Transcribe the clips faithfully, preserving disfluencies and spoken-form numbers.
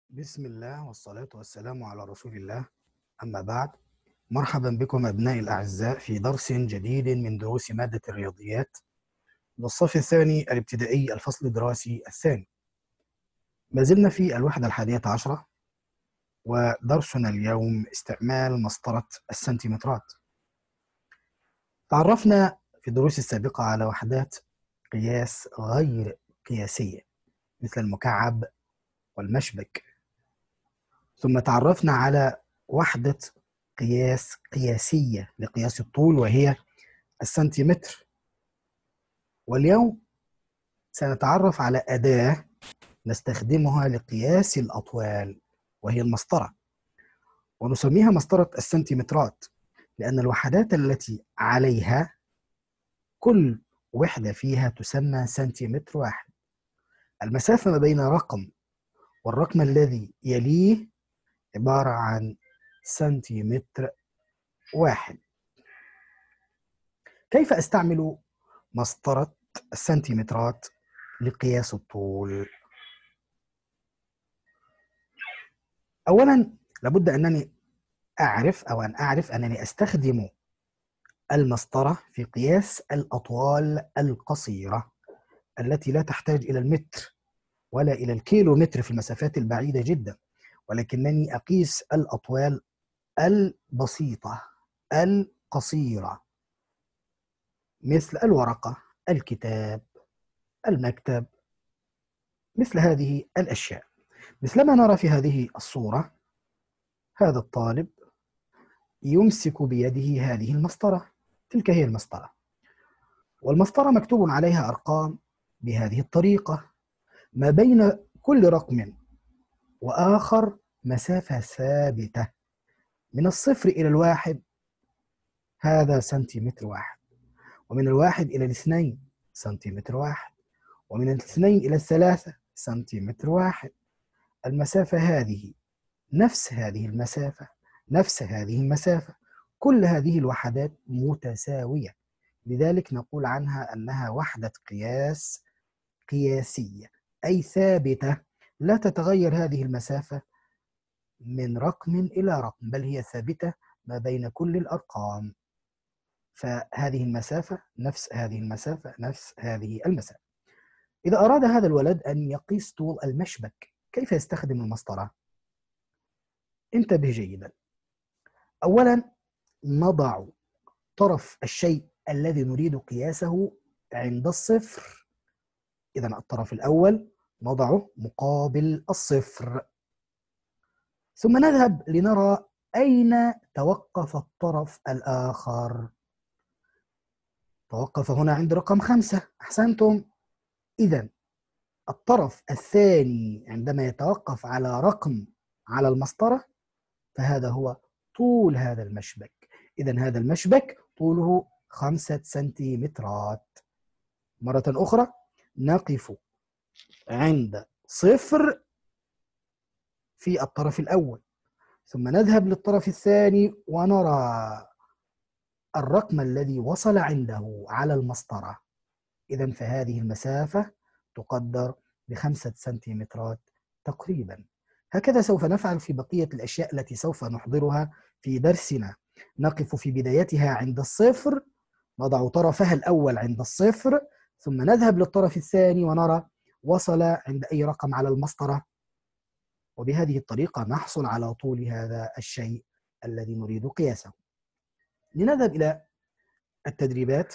بسم الله والصلاة والسلام على رسول الله. أما بعد، مرحبا بكم أبنائي الأعزاء في درس جديد من دروس مادة الرياضيات للصف الثاني الابتدائي الفصل الدراسي الثاني. ما زلنا في الوحدة الحادية عشرة، ودرسنا اليوم استعمال مسطرة السنتيمترات. تعرفنا في الدروس السابقة على وحدات قياس غير قياسية مثل المكعب والمشبك، ثم تعرفنا على وحدة قياس قياسية لقياس الطول وهي السنتيمتر. واليوم سنتعرف على أداة نستخدمها لقياس الأطوال وهي المسطرة، ونسميها مسطرة السنتيمترات لأن الوحدات التي عليها كل وحدة فيها تسمى سنتيمتر واحد. المسافة ما بين رقم والرقم الذي يليه عبارة عن سنتيمتر واحد. كيف أستعمل مسطرة السنتيمترات لقياس الطول؟ أولا لابد أنني أعرف أو أن أعرف أنني أستخدم المسطرة في قياس الأطوال القصيرة التي لا تحتاج إلى المتر ولا إلى الكيلو متر في المسافات البعيدة جدا، ولكنني أقيس الأطوال البسيطة القصيرة مثل الورقة، الكتاب، المكتب، مثل هذه الأشياء. مثلما نرى في هذه الصورة، هذا الطالب يمسك بيده هذه المسطرة، تلك هي المسطرة، والمسطرة مكتوب عليها أرقام بهذه الطريقة. ما بين كل رقم وآخر مسافة ثابتة، من الصفر إلى الواحد هذا سنتيمتر واحد، ومن الواحد إلى الاثنين سنتيمتر واحد، ومن الاثنين إلى الثلاثة سنتيمتر واحد. المسافة هذه نفس هذه المسافة نفس هذه المسافة، كل هذه الوحدات متساوية، لذلك نقول عنها أنها وحدة قياس قياسية، أي ثابتة لا تتغير هذه المسافة من رقم إلى رقم، بل هي ثابتة ما بين كل الأرقام. فهذه المسافة نفس هذه المسافة نفس هذه المسافة. إذا أراد هذا الولد أن يقيس طول المشبك، كيف يستخدم المسطرة؟ انتبه جيدا. أولا نضع طرف الشيء الذي نريد قياسه عند الصفر، إذا الطرف الأول نضعه مقابل الصفر، ثم نذهب لنرى أين توقف الطرف الآخر. توقف هنا عند رقم خمسة، أحسنتم. إذا الطرف الثاني عندما يتوقف على رقم على المسطرة فهذا هو طول هذا المشبك. إذا هذا المشبك طوله خمسة سنتيمترات. مرة أخرى نقف عند صفر في الطرف الأول، ثم نذهب للطرف الثاني ونرى الرقم الذي وصل عنده على المسطرة. إذا فهذه المسافة تقدر بخمسة سنتيمترات تقريبا. هكذا سوف نفعل في بقية الأشياء التي سوف نحضرها في درسنا. نقف في بدايتها عند الصفر، نضع طرفها الأول عند الصفر، ثم نذهب للطرف الثاني ونرى وصل عند أي رقم على المسطرة، وبهذه الطريقة نحصل على طول هذا الشيء الذي نريد قياسه. لنذهب إلى التدريبات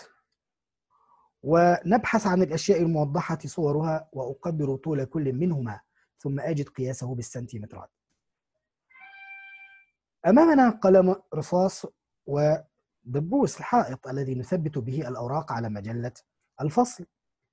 ونبحث عن الأشياء الموضحة صورها، وأقدر طول كل منهما ثم أجد قياسه بالسنتيمترات. أمامنا قلم رصاص ودبوس الحائط الذي نثبت به الأوراق على مجلة الفصل.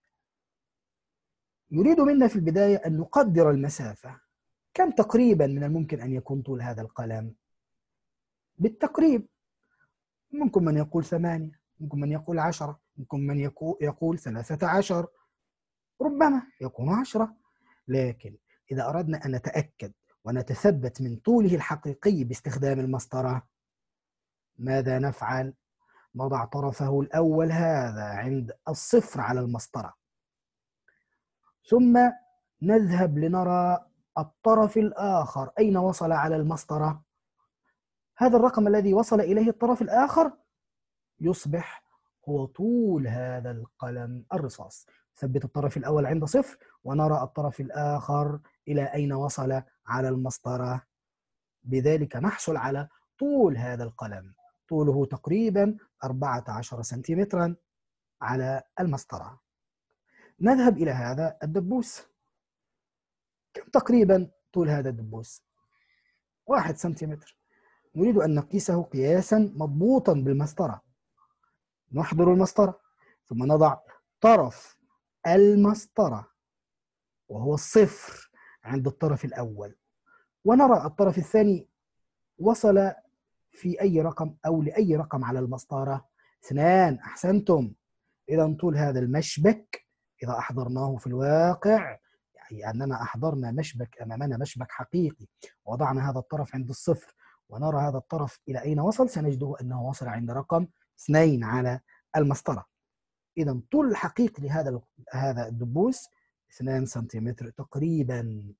يريد منا في البداية أن نقدر المسافة. كم تقريبا من الممكن أن يكون طول هذا القلم؟ بالتقريب، ممكن من يقول ثمانية، ممكن من يقول عشرة، ممكن من يقول ثلاثة عشر، ربما يكون عشرة. لكن إذا أردنا أن نتأكد ونتثبت من طوله الحقيقي باستخدام المسطرة، ماذا نفعل؟ نضع طرفه الأول هذا عند الصفر على المسطرة، ثم نذهب لنرى الطرف الآخر أين وصل على المسطرة؟ هذا الرقم الذي وصل إليه الطرف الآخر يصبح هو طول هذا القلم الرصاص. ثبت الطرف الأول عند صفر ونرى الطرف الآخر إلى أين وصل على المسطرة، بذلك نحصل على طول هذا القلم. طوله تقريبا أربعة عشر سنتيمترا على المسطرة. نذهب إلى هذا الدبوس. كم تقريبا طول هذا الدبوس؟ واحد سنتيمتر. نريد أن نقيسه قياسا مضبوطا بالمسطرة. نحضر المسطرة ثم نضع طرف المسطرة وهو الصفر عند الطرف الأول، ونرى الطرف الثاني وصل في أي رقم أو لأي رقم على المسطرة. اثنان. أحسنتم. إذا طول هذا المشبك إذا أحضرناه في الواقع، يعني أننا أحضرنا مشبك، أمامنا مشبك حقيقي، وضعنا هذا الطرف عند الصفر ونرى هذا الطرف إلى أين وصل، سنجده أنه وصل عند رقم اثنين على المسطرة. إذا طول الحقيقي لهذا هذا الدبوس اثنين سنتيمتر تقريبا.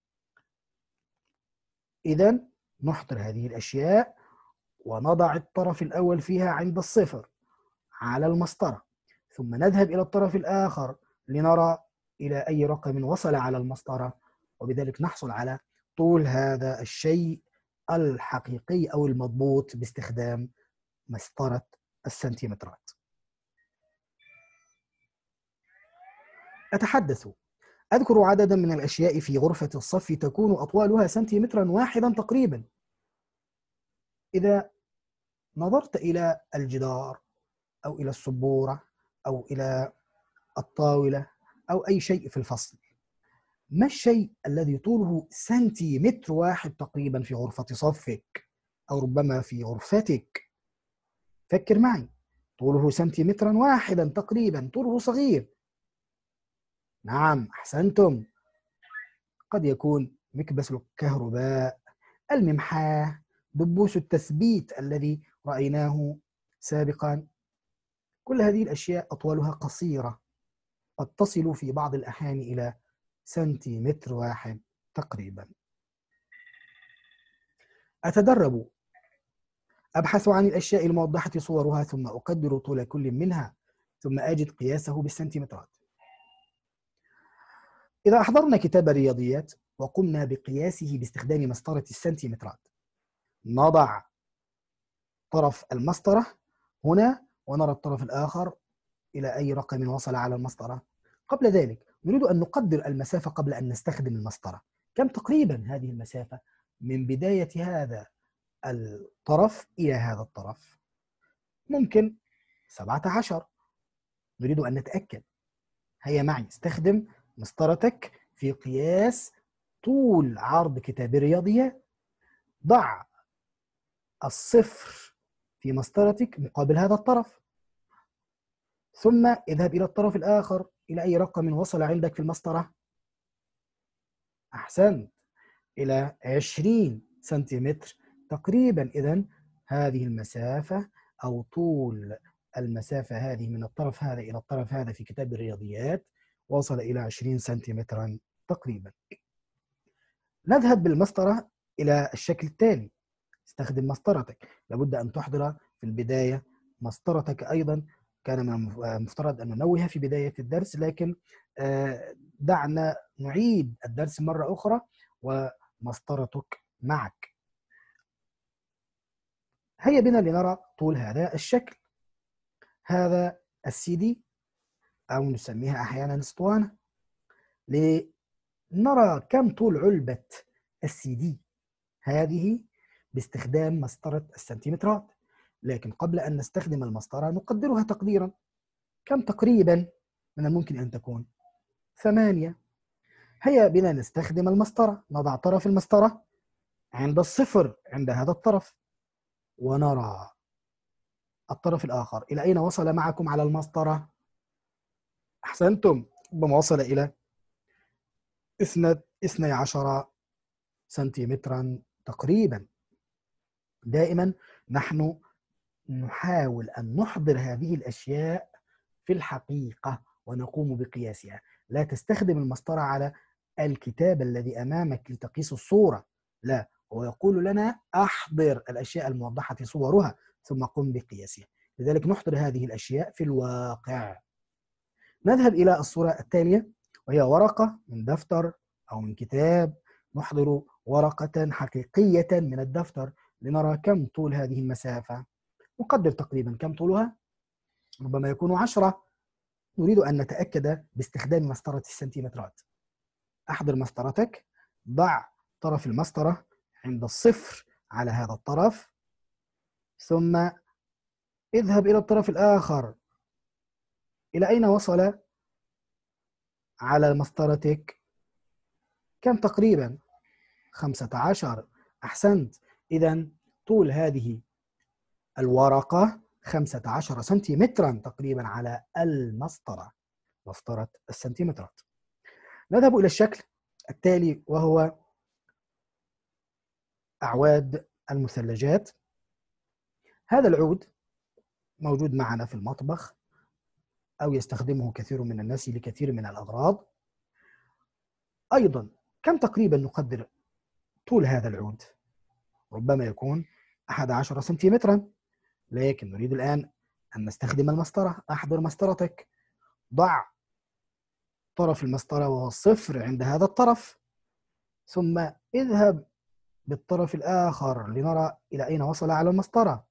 إذا نحضر هذه الأشياء ونضع الطرف الأول فيها عند الصفر على المسطرة، ثم نذهب إلى الطرف الآخر لنرى إلى أي رقم وصل على المسطرة، وبذلك نحصل على طول هذا الشيء الحقيقي أو المضبوط باستخدام مسطرة السنتيمترات. أتحدث أذكر عددا من الأشياء في غرفة الصف تكون أطوالها سنتيمترا واحدا تقريبا. إذا نظرت إلى الجدار أو إلى السبورة أو إلى الطاولة أو أي شيء في الفصل، ما الشيء الذي طوله سنتيمتر واحد تقريبا في غرفة صفك أو ربما في غرفتك؟ فكر معي. طوله سنتيمترا واحدا تقريبا، طوله صغير. نعم أحسنتم. قد يكون مكبس الكهرباء، الممحاة، دبوس التثبيت الذي رأيناه سابقا. كل هذه الأشياء أطوالها قصيرة، قد تصل في بعض الأحيان إلى سنتيمتر واحد تقريبا. أتدرب، أبحث عن الأشياء الموضحة صورها ثم أقدر طول كل منها ثم أجد قياسه بالسنتيمترات. إذا أحضرنا كتاب الرياضيات وقمنا بقياسه باستخدام مسطرة السنتيمترات، نضع طرف المسطرة هنا ونرى الطرف الآخر إلى أي رقم وصل على المسطرة. قبل ذلك نريد أن نقدر المسافة قبل أن نستخدم المسطرة. كم تقريبا هذه المسافة من بداية هذا الطرف إلى هذا الطرف؟ ممكن سبعة عشر. نريد أن نتأكد. هيا معي استخدم مسطرتك في قياس طول عرض كتاب الرياضيات. ضع الصفر في مسطرتك مقابل هذا الطرف، ثم اذهب إلى الطرف الآخر إلى أي رقم وصل عندك في المسطرة. أحسنت، إلى عشرين سنتيمتر تقريبا. إذن هذه المسافة أو طول المسافة هذه من الطرف هذا إلى الطرف هذا في كتاب الرياضيات وصل إلى عشرين سنتيمترا تقريبا. نذهب بالمسطرة إلى الشكل التالي. استخدم مسطرتك. لابد أن تحضر في البداية مسطرتك أيضا. كان من المفترض أن ننوه في بداية الدرس، لكن دعنا نعيد الدرس مرة أخرى ومسطرتك معك. هيا بنا لنرى طول هذا الشكل. هذا السي دي أو نسميها أحيانا اسطوانة. لنرى كم طول علبة السي دي هذه باستخدام مسطرة السنتيمترات، لكن قبل أن نستخدم المسطرة نقدرها تقديرا. كم تقريبا من الممكن أن تكون؟ ثمانية. هيا بنا نستخدم المسطرة. نضع طرف المسطرة عند الصفر عند هذا الطرف ونرى الطرف الآخر إلى أين وصل معكم على المسطرة. أحسنتم، ربما وصل إلى اثني عشر سنتيمترا تقريبا. دائما نحن نحاول أن نحضر هذه الأشياء في الحقيقة ونقوم بقياسها. لا تستخدم المسطرة على الكتاب الذي أمامك لتقيس الصورة، لا، هو يقول لنا أحضر الأشياء الموضحة صورها ثم قم بقياسها. لذلك نحضر هذه الأشياء في الواقع. نذهب إلى الصورة التالية، وهي ورقة من دفتر أو من كتاب. نحضر ورقة حقيقية من الدفتر لنرى كم طول هذه المسافة. نقدر تقريبا كم طولها، ربما يكون عشرة. نريد أن نتأكد باستخدام مسطرة السنتيمترات. أحضر مسطرتك، ضع طرف المسطرة عند الصفر على هذا الطرف، ثم اذهب إلى الطرف الآخر. إلى أين وصل على مسطرتك؟ كم تقريبا؟ خمسة عشر. أحسنت. إذا طول هذه الورقة خمسة عشر سنتيمترا تقريبا على المسطرة، مسطرة السنتيمترات. نذهب إلى الشكل التالي، وهو أعواد المثلجات. هذا العود موجود معنا في المطبخ، أو يستخدمه كثير من الناس لكثير من الأغراض. أيضا كم تقريبا نقدر طول هذا العود؟ ربما يكون أحد عشر سنتيمترا، لكن نريد الآن أن نستخدم المسطرة. أحضر مسطرتك، ضع طرف المسطرة وهو الصفر عند هذا الطرف، ثم اذهب بالطرف الآخر لنرى إلى أين وصل على المسطرة.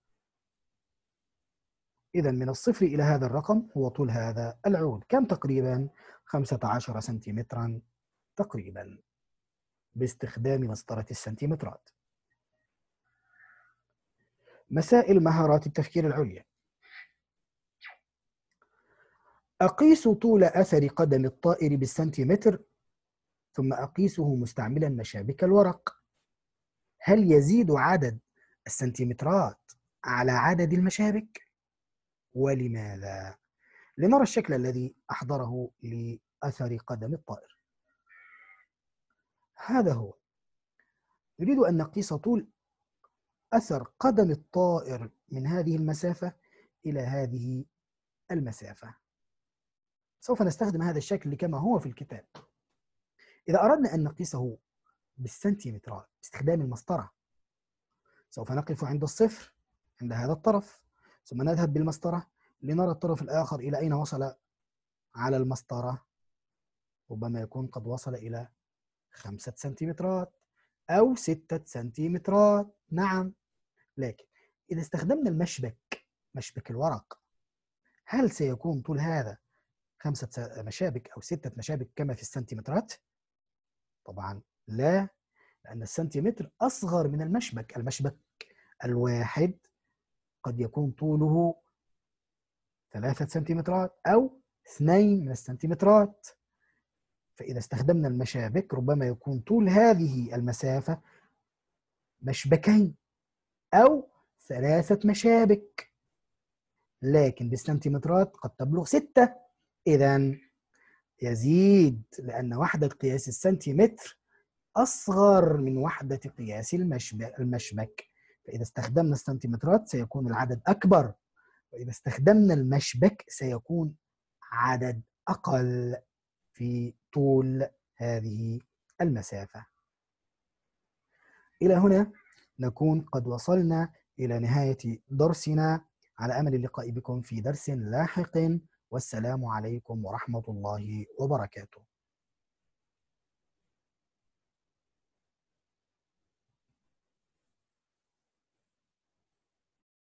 إذا من الصفر إلى هذا الرقم هو طول هذا العود. كم تقريبا؟ خمسة عشر سنتيمترا تقريبا باستخدام مسطرة السنتيمترات. مسائل مهارات التفكير العليا. أقيس طول أثر قدم الطائر بالسنتيمتر، ثم أقيسه مستعملا مشابك الورق. هل يزيد عدد السنتيمترات على عدد المشابك؟ ولماذا؟ لنرى الشكل الذي أحضره لأثر قدم الطائر. هذا هو. نريد أن نقيس طول أثر قدم الطائر من هذه المسافة إلى هذه المسافة. سوف نستخدم هذا الشكل كما هو في الكتاب. إذا أردنا أن نقيسه بالسنتيمترات باستخدام المسطرة، سوف نقف عند الصفر عند هذا الطرف، ثم نذهب بالمسطرة لنرى الطرف الآخر إلى أين وصل على المسطرة. ربما يكون قد وصل إلى خمسة سنتيمترات أو ستة سنتيمترات. نعم، لكن إذا استخدمنا المشبك، مشبك الورق، هل سيكون طول هذا خمسة مشابك أو ستة مشابك كما في السنتيمترات؟ طبعا لا، لأن السنتيمتر أصغر من المشبك. المشبك الواحد قد يكون طوله ثلاثة سنتيمترات أو اثنين من السنتيمترات. فإذا استخدمنا المشابك ربما يكون طول هذه المسافة مشبكين أو ثلاثة مشابك، لكن بالسنتيمترات قد تبلغ ستة. إذا يزيد، لأن وحدة قياس السنتيمتر أصغر من وحدة قياس المشبك. فإذا استخدمنا السنتيمترات سيكون العدد أكبر، وإذا استخدمنا المشبك سيكون عدد أقل في طول هذه المسافة. إلى هنا نكون قد وصلنا إلى نهاية درسنا، على أمل اللقاء بكم في درس لاحق، والسلام عليكم ورحمة الله وبركاته.